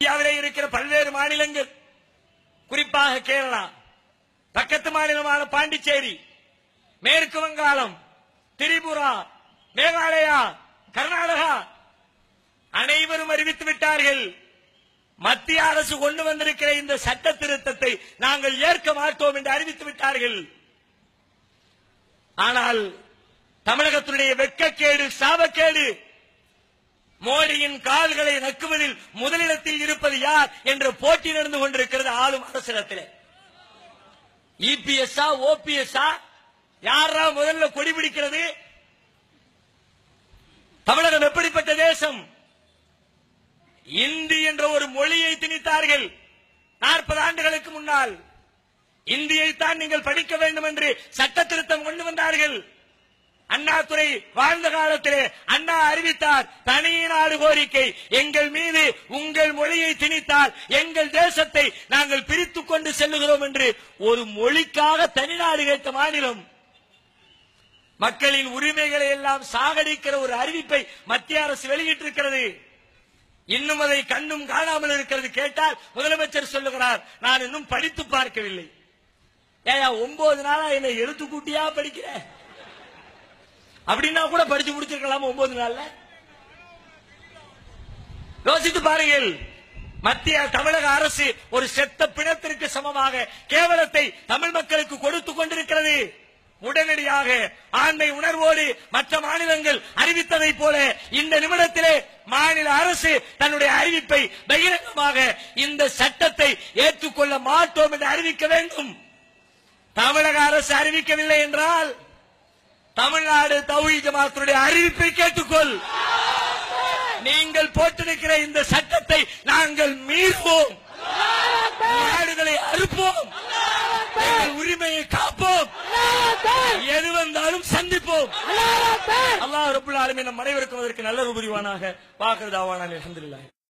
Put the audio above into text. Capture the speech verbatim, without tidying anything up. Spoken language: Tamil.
இந்தியாவிலே இருக்கிற பல்வேறு மாநிலங்கள், குறிப்பாக கேரளா, பக்கத்து மாநிலமான பாண்டிச்சேரி, மேற்கு வங்காளம், திரிபுரா, மேகாலயா, கர்நாடகா அனைவரும் அறிவித்து விட்டார்கள். மத்திய அரசு கொண்டு வந்திருக்கிற இந்த சட்ட திருத்தத்தை நாங்கள் ஏற்க மாட்டோம் என்று அறிவித்து விட்டார்கள். ஆனால் தமிழகத்தினுடைய வெட்கக்கேடு, சாபக்கேடு, மோடியின் கால்களை நக்குவதில் முதலிடத்தில் இருப்பது யார் என்ற போட்டி நடந்து கொண்டிருக்கிறது ஆளும் அரசிடத்தில். இபிஎஸ்ஆ ஓபிஎஸ்ஆ யாரா முதல்ல கொடி பிடிக்கிறது? தமிழகம் எப்படிப்பட்ட தேசம்? இந்தி என்ற ஒரு மொழியை திணித்தார்கள் நாற்பது ஆண்டுகளுக்கு முன்னால். இந்தியைத்தான் நீங்கள் படிக்க வேண்டும் என்று சட்ட திருத்தம் கொண்டு வந்தார்கள். அண்ணாதுரை வாழ்ந்த காலத்திலே அண்ணா அறிவித்தார், தனி நாடு கோரிக்கை. எங்கள் மீது உங்கள் மொழியை திணித்தால் எங்கள் தேசத்தை நாங்கள் பிரித்துக் கொண்டு செல்லுகிறோம் என்று ஒரு மொழிக்காக தனிநாடு கேட்ட மாநிலம். மக்களின் உரிமைகளை எல்லாம் சாகடிக்கிற ஒரு அறிவிப்பை மத்திய அரசு வெளியிட்டிருக்கிறது. இன்னும் அதை கண்ணும் காணாமல் இருக்கிறது. கேட்டால் முதலமைச்சர் சொல்லுகிறார், நான் இன்னும் படித்து பார்க்கவில்லை. ஏயா ஒன்பது நாளா என்ன எழுத்து கூட்டியா படிக்கிற? அப்படின்னா கூட படிச்சு முடிச்சிருக்கலாம் ஒன்பது நாள்ல. யோசித்து பாருங்கள். மத்திய தமிழக அரசு ஒரு செத்த பிணத்திற்கு சமமாக கேவலத்தை தமிழ் மக்களுக்கு கொடுத்துக் கொண்டிருக்கிறது. உடனடியாக ஆண்மை உணர்வோடு மற்ற மாநிலங்கள் அறிவித்ததை போல இந்த நிமிடத்திலே மாநில அரசு தன்னுடைய அறிவிப்பை பகிரங்கமாக இந்த சட்டத்தை ஏற்றுக்கொள்ள மாட்டோம் என்று அறிவிக்க வேண்டும். தமிழக அரசு அறிவிக்கவில்லை என்றால் தமிழ்நாடு தௌஹீத் ஜமாஅத்துடைய அறிவிப்பை கேட்டுக்கொள். நீங்கள் போட்டிருக்கிற இந்த சட்டத்தை நாங்கள் மீறுவோம், நாடுகளை அறுப்போம், உரிமையை காப்போம், எது வந்தாலும் சந்திப்போம். அல்லாஹ் ரப்பல் ஆலமீன் நம் அனைவருக்கும் அதற்கு நல்ல புரிவானாக. வாக்குதாவான அல்ஹம்துலில்லாஹ்.